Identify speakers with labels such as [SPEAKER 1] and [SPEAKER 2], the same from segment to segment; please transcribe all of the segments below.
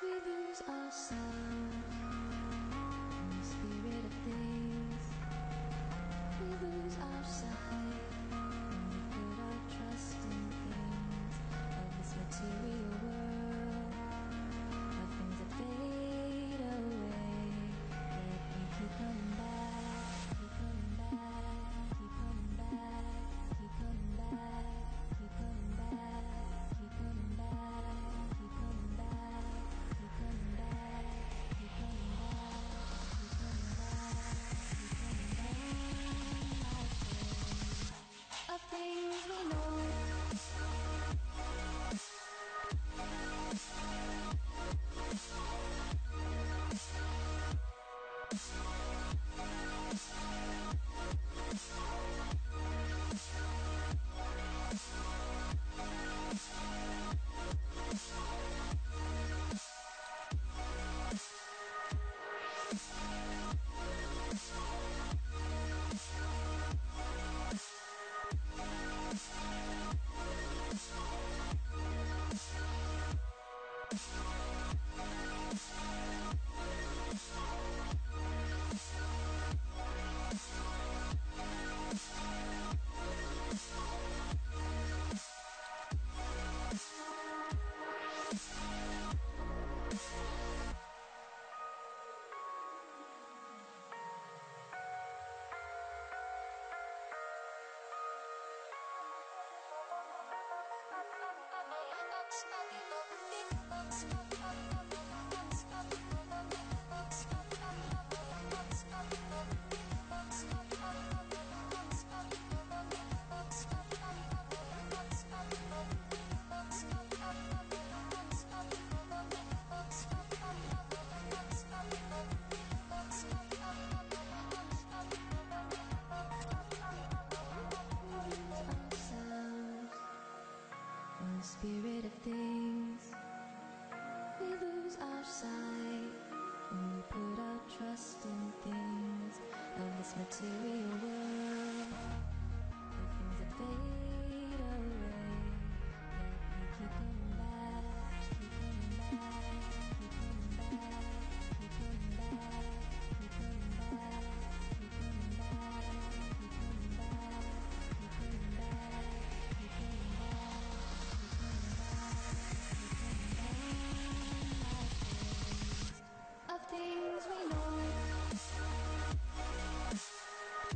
[SPEAKER 1] We lose ourselves in the spirit of things. We lose our sight when we put our trust in things of this material world, of things that fade away. Yet we keep coming back, keep coming back, keep coming back, keep coming back, keep coming back, keep coming back, keep coming back, keep coming back, keep coming back, keep coming back, keep coming back. Of things we know. Spirit of things, we lose our sight when we put our trust in things of this material world, of things that fade away. Yet we keep coming back, keep coming back, keep coming back, keep coming back, keep coming back, keep coming back, keep coming back, keep coming back, keep coming back. Of things we know.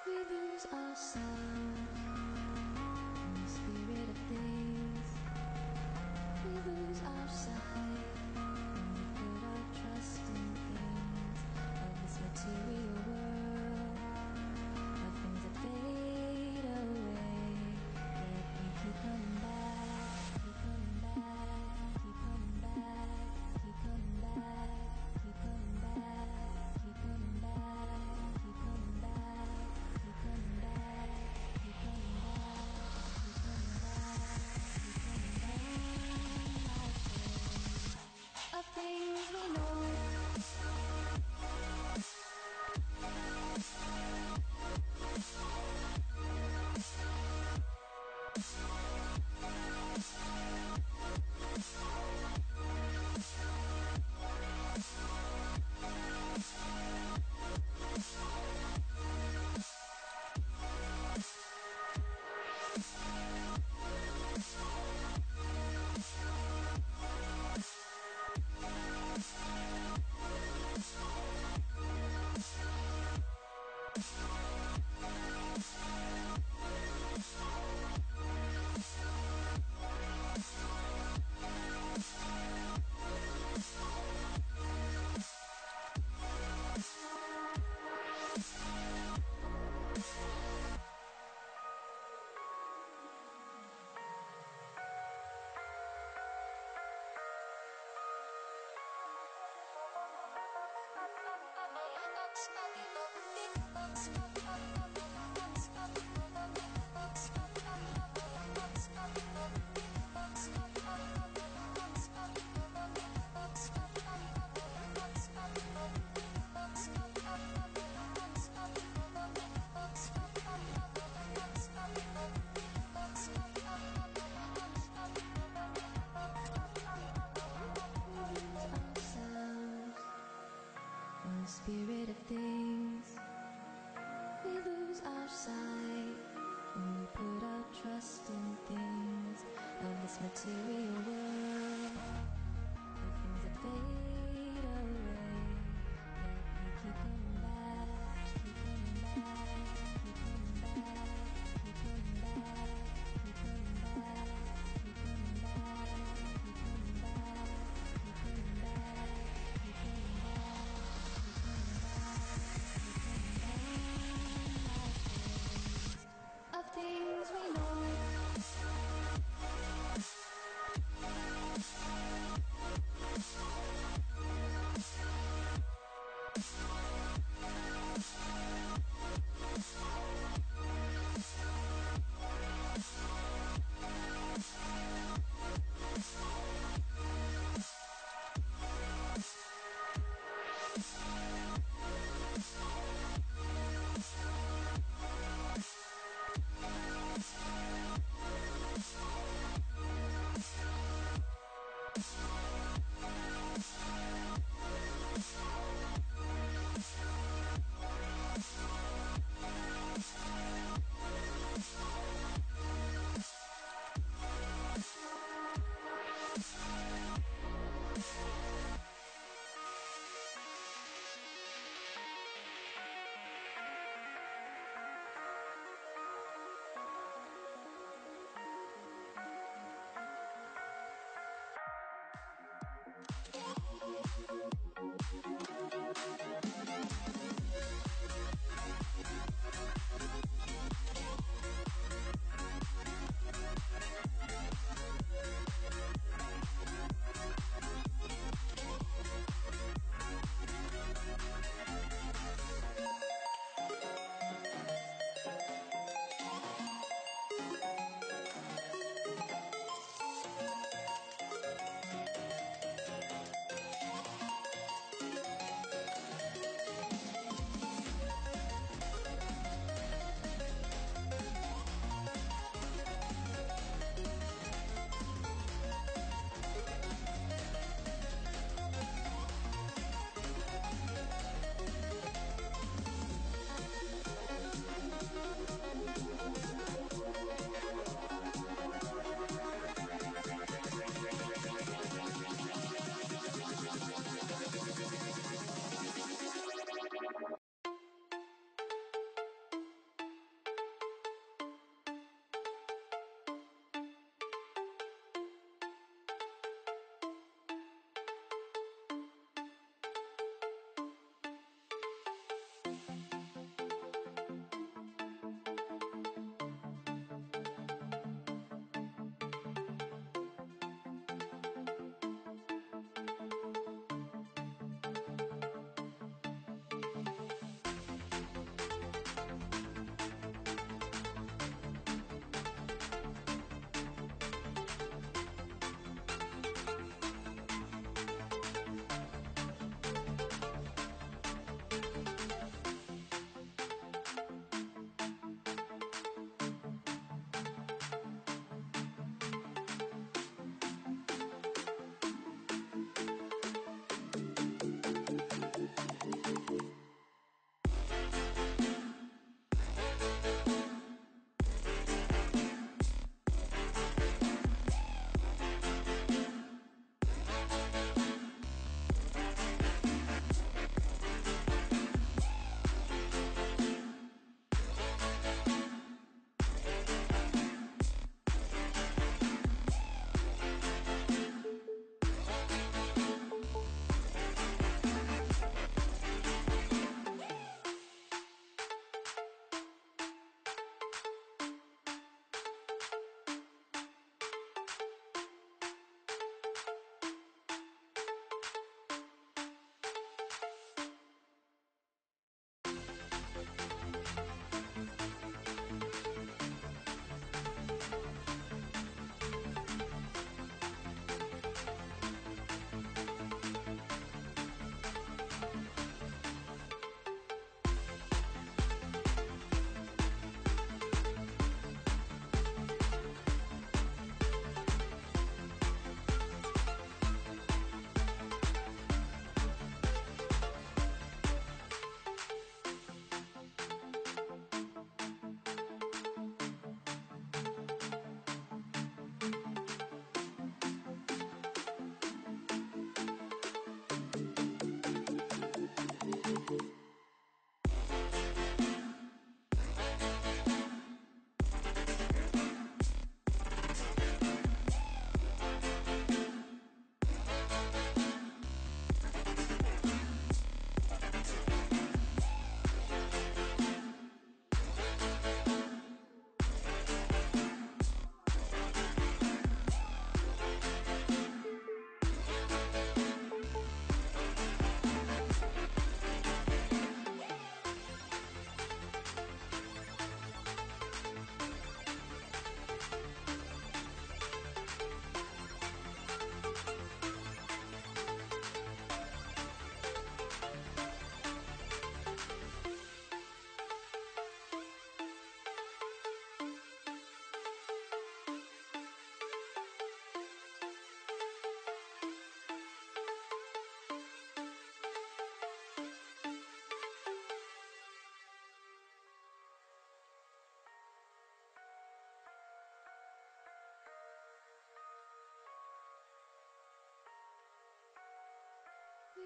[SPEAKER 1] We lose ourselves in the spirit of things. We lose our sight when we put our trust in things of this material world, of things that fade away. Yet we keep coming back, keep coming back, keep coming back, keep coming back, keep coming back, keep coming back, keep coming back, keep coming back, keep coming back, keep coming back, keep coming back. Of things we know. Spirit of things, we lose our sight when we put our trust in things of this material world, of things that fade away. Yet we keep coming back, keep coming back, keep coming back, keep coming back, keep coming back, keep coming back, keep coming back, keep coming back, keep coming back. Of things we know.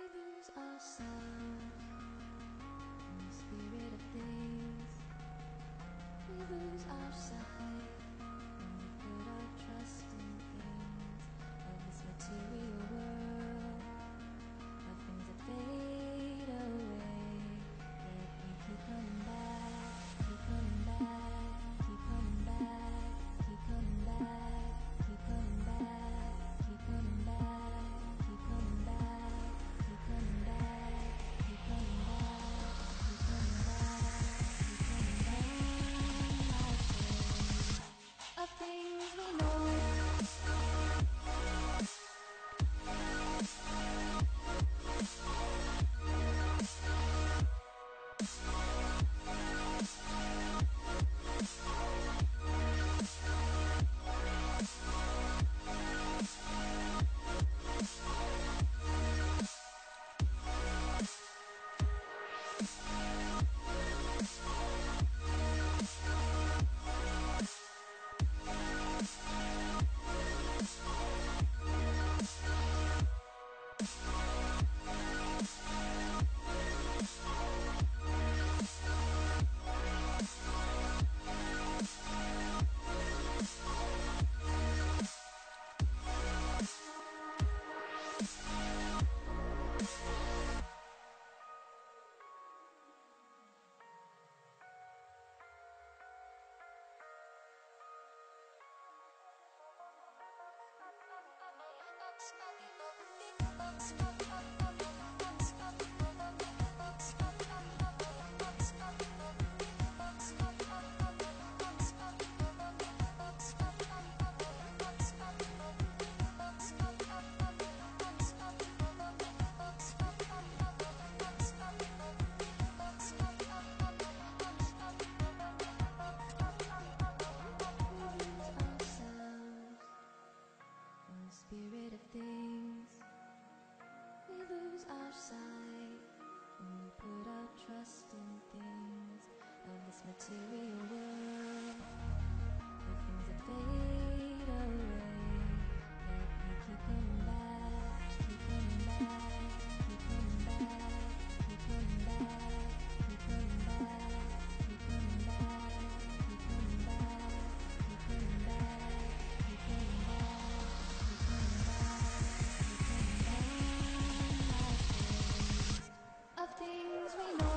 [SPEAKER 1] lose ourselves in the spirit of things. We lose our sight when we put our trust in things of this material world, of things that fade away. Yet we keep coming back, keep coming back, keep coming back, keep coming back, keep coming back, keep coming back, keep coming back, keep coming back, keep coming back, keep coming back, keep coming back. Of things we know. Spirit of things, we lose our sight when we put our trust in things of this material world, the things that fade away. Yet we keep coming back, keep coming back, keep coming back, keep coming back, keep coming back, keep coming back, keep coming back, keep coming back, keep coming back. Of things we know.